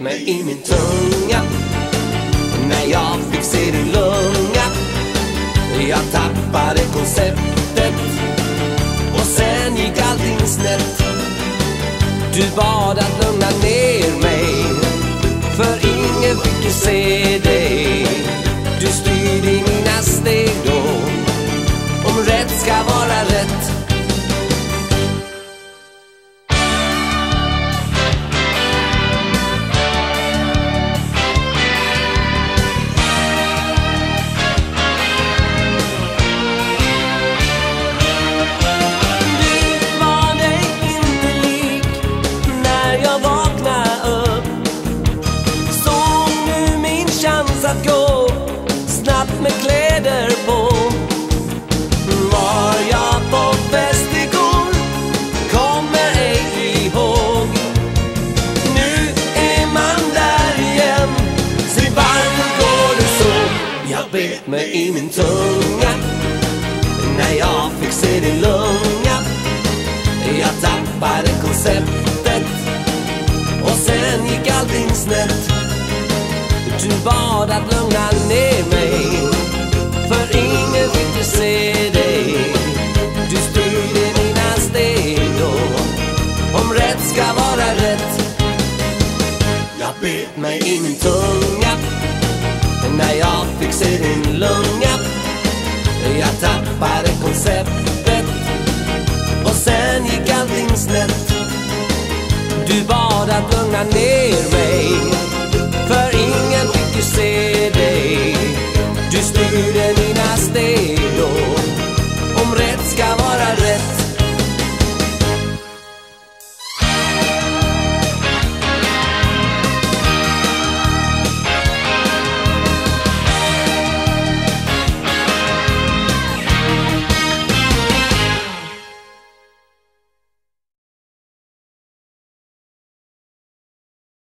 bet mig i min tunga när jag fick se din lunga. Jag tappade konceptet och sen gick allting snett. Du bad att lugna ner mig, för ingen fick ju se dig. Du styrde mina steg då, om rätt ska vara rätt. Att gå snabbt med kläder på. Var jag på fest igår kommer ej ihåg. Nu är man där igen. Se varför går det så? Jag bet mig i min tunga när jag fick se din lunga. Jag tappade konceptet och sen gick allting snett. Du bad att lugna ner mig, för ingen fick ju se dig. Du styrde mina steg då, om rätt ska vara rätt. Jag bet mig i min tunga när jag fick se